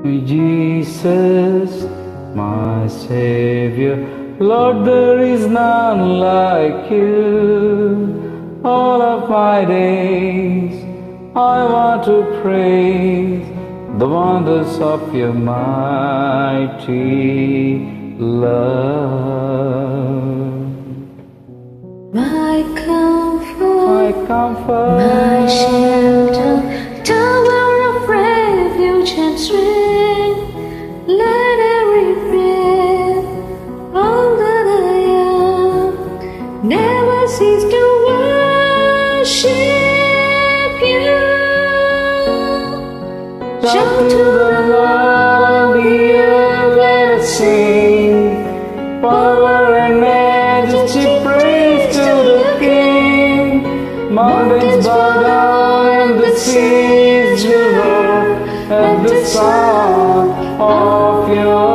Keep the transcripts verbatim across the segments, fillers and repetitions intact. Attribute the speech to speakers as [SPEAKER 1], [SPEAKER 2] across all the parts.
[SPEAKER 1] Jesus, my Savior, Lord, there is none like you. All of my days I want to praise the wonders of your mighty love.
[SPEAKER 2] My comfort,
[SPEAKER 1] My comfort,
[SPEAKER 2] my shelter, tower of refuge and strength. Let every breath, all that I am, never cease to worship you.
[SPEAKER 1] shout to the Lord, the earth, let us sing. Power and majesty, praise to the King. Mountains bow down and the seas will roar at the sound of your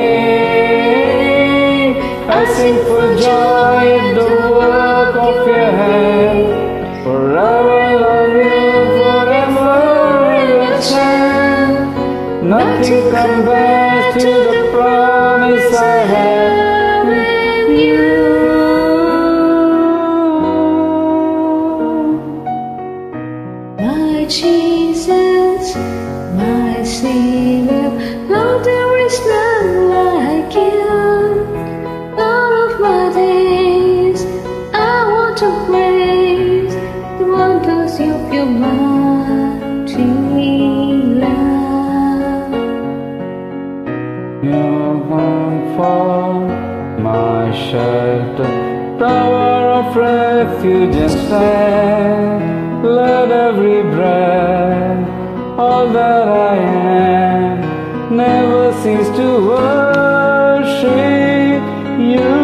[SPEAKER 1] name. I sing for joy at the work of your hand. Forever love you, forever will stand. Nothing compares to the promise I have with you.
[SPEAKER 2] My Jesus, my Savior, Lord, there is none like you. All of my days I want to praise the wonders of your mighty love.
[SPEAKER 1] Your comfort, my shelter, tower of refuge and strength. Let every breath, all that I am, never cease to worship you.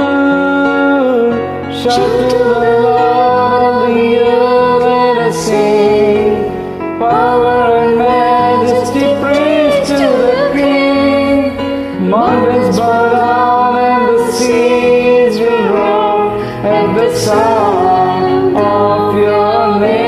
[SPEAKER 1] Shout to the Lord, the earth, let us sing. Power and majesty, praise to the King. Mountains bow down and the seas will roar at the sound of your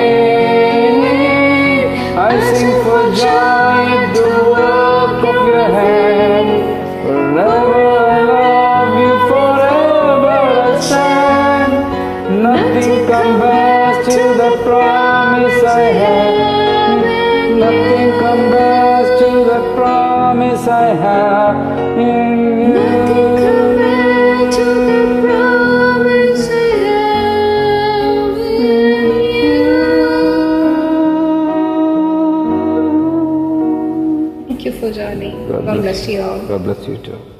[SPEAKER 1] name. I sing for joy at the work of your hand. Forever I love you, forever I stand. Nothing compares to the promise I have. Nothing compares to the promise I have in you.
[SPEAKER 2] Nothing compared to the promise I have in you. Thank you for joining. God bless you all.
[SPEAKER 1] God bless you too.